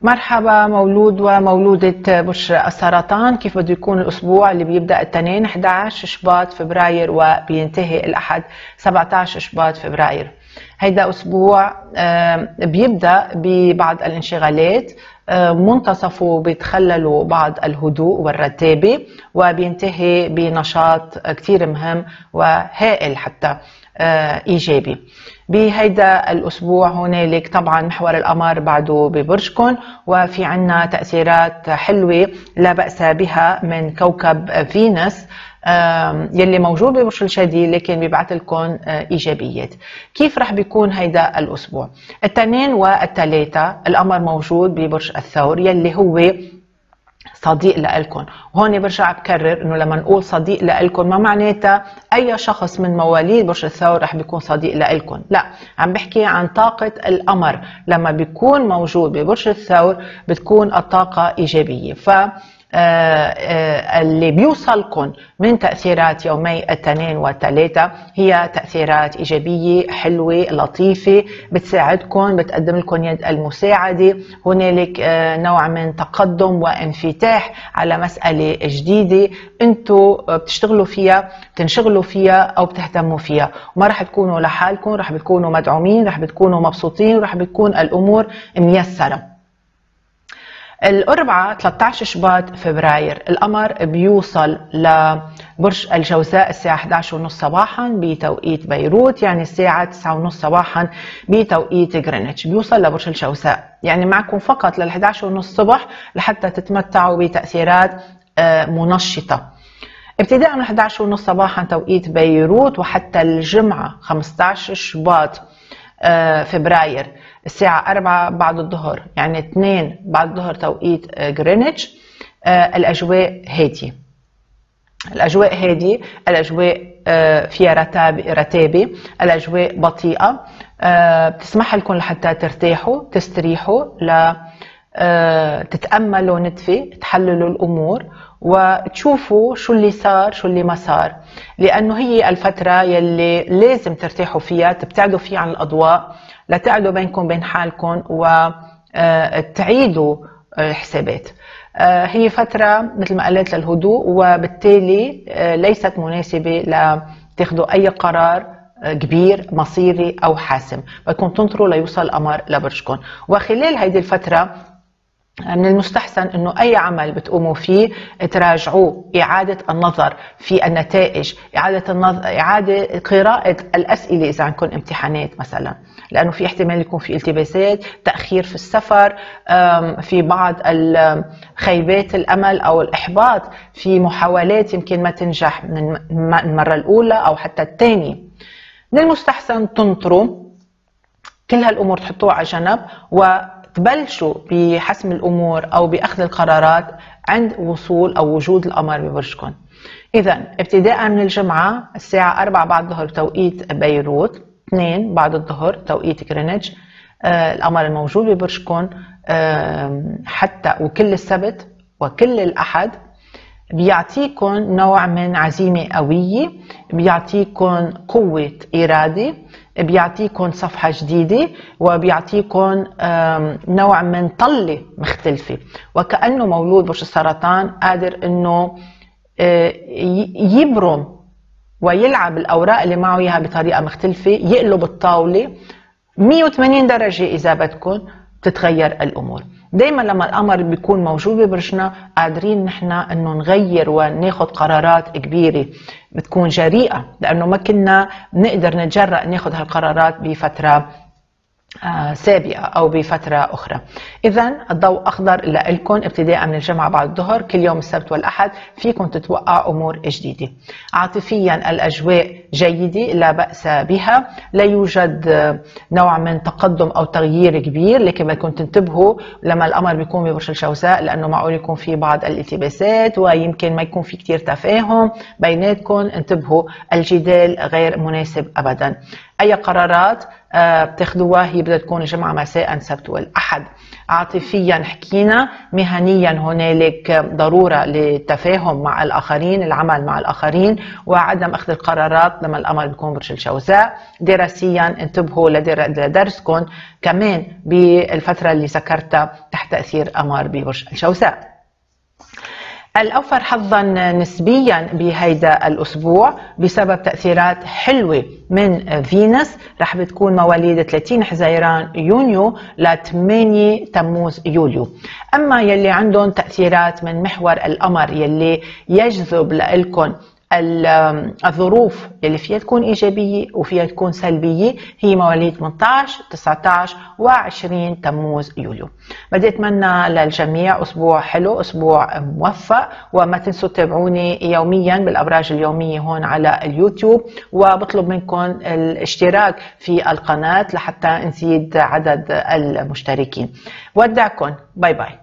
مرحبا مولود ومولودة برج السرطان. كيف بده يكون الأسبوع اللي بيبدأ الاثنين 11 شباط فبراير وبينتهي الأحد 17 شباط فبراير؟ هيدا أسبوع بيبدأ ببعض الانشغالات، منتصفه بيتخللوا بعض الهدوء والرتابة، وبينتهي بنشاط كتير مهم وهائل حتى إيجابي. بهيدا الأسبوع هنالك طبعا محور القمر بعده ببرجكم، وفي عنا تأثيرات حلوة لا بأس بها من كوكب فينوس يلي موجود ببرج الجدي، لكن بيبعث لكم إيجابيات. كيف رح بيكون هيدا الأسبوع؟ الاثنين والثلاثة القمر موجود ببرج الثور يلي هو صديق لإلكم. وهون برجع بكرر انه لما نقول صديق لإلكم ما معناتها اي شخص من مواليد برج الثور رح بيكون صديق لإلكم، لا، عم بحكي عن طاقة القمر لما بيكون موجود ببرج الثور بتكون الطاقة ايجابية. اللي بيوصلكم من تأثيرات يومي الاثنين والثلاثة هي تأثيرات إيجابية حلوة لطيفة بتساعدكم، بتقدم لكم يد المساعدة. هنالك نوع من تقدم وانفتاح على مسألة جديدة انتوا بتشتغلوا فيها، بتنشغلوا فيها أو بتهتموا فيها، وما رح تكونوا لحالكم، رح بتكونوا مدعومين، رح بتكونوا مبسوطين، ورح بتكون الأمور ميسرة. الأربعاء 13 شباط فبراير القمر بيوصل لبرج الجوزاء الساعة 11:30 صباحا بتوقيت بيروت، يعني الساعة 9:30 صباحا بتوقيت غرينتش. بيوصل لبرج الجوزاء، يعني معكم فقط لل 11:30 الصبح لحتى تتمتعوا بتأثيرات منشطة. ابتداء من 11:30 صباحا توقيت بيروت وحتى الجمعة 15 شباط فبراير الساعة 4 بعد الظهر، يعني 2 بعد الظهر توقيت غرينتش. الأجواء هادية، الأجواء هادية، الأجواء فيها رتابة، الأجواء بطيئة، بتسمح لكم لحتى ترتاحوا تستريحوا، تتأملوا ندفة، تحللوا الأمور وتشوفوا شو اللي صار شو اللي ما صار، لأنه هي الفترة يلي لازم ترتاحوا فيها، تبتعدوا فيها عن الأضواء، لتقعدوا بينكم بين حالكم وتعيدوا الحسابات. هي فترة مثل ما قلت للهدوء، وبالتالي ليست مناسبة لتاخذوا أي قرار كبير مصيري أو حاسم، بدكم تنطروا ليوصل القمر لبرجكم. وخلال هيدي الفترة من المستحسن انه اي عمل بتقوموا فيه تراجعوه، اعادة النظر في النتائج، اعادة قراءة الاسئلة اذا عندكم امتحانات مثلا، لانه في احتمال يكون في التباسات، تأخير في السفر، في بعض خيبات الامل او الاحباط في محاولات يمكن ما تنجح من المرة الاولى او حتى الثانية. من المستحسن تنطروا كل هالامور، تحطوها على جنب تبلشوا بحسم الأمور أو بأخذ القرارات عند وصول أو وجود القمر ببرجكم. إذا ابتداء من الجمعة الساعة 4 بعد الظهر توقيت بيروت، 2 بعد الظهر توقيت غرينتش، القمر الموجود ببرجكم حتى وكل السبت وكل الأحد بيعطيكم نوع من عزيمة قوية، بيعطيكم قوة إرادة، بيعطيكم صفحة جديدة، وبيعطيكم نوع من طلة مختلفة، وكأنه مولود برج السرطان قادر انه يبرم ويلعب الأوراق اللي معه إياها بطريقة مختلفة، يقلب الطاولة 180 درجة إذا بدكم، تتغير الأمور. دايما لما القمر بيكون موجود ببرجنا قادرين نحن انه نغير وناخد قرارات كبيرة بتكون جريئة، لانه ما كنا نقدر نتجرأ ناخد هالقرارات بفترة سابقة أو بفترة أخرى. إذا الضوء أخضر لكم ابتداء من الجمعة بعد الظهر كل يوم السبت والأحد، فيكم تتوقع أمور جديدة. عاطفيا الأجواء جيدة لا بأس بها، لا يوجد نوع من تقدم أو تغيير كبير، لكن بدكم تنتبهوا لما القمر بيكون ببرج الجوزاء، لأنه معقول يكون في بعض الالتباسات ويمكن ما يكون في كتير تفاهم بيناتكم. انتبهوا، الجدال غير مناسب أبدا. أي قرارات بتاخدوها هي بدها تكون الجمعة مساء سبت والأحد. عاطفيا حكينا، مهنيا هنالك ضرورة للتفاهم مع الآخرين، العمل مع الآخرين، وعدم أخذ القرارات فقط لما القمر بيكون برج الجوزاء. دراسيا انتبهوا لدرسكم كمان بالفترة اللي ذكرتها تحت تأثير قمر ببرج الجوزاء. الأوفر حظا نسبيا بهيدا الأسبوع بسبب تأثيرات حلوة من فينوس، رح بتكون مواليد 30 حزيران يونيو ل 8 تموز يوليو. أما يلي عندهم تأثيرات من محور القمر يلي يجذب لإلكم الظروف اللي فيها تكون إيجابية وفيها تكون سلبية، هي مواليد 18 19 و20 تموز يوليو. بدي أتمنى للجميع أسبوع حلو، أسبوع موفق، وما تنسوا تتابعوني يوميا بالأبراج اليومية هون على اليوتيوب، وبطلب منكم الاشتراك في القناة لحتى نزيد عدد المشتركين. ودعكم، باي باي.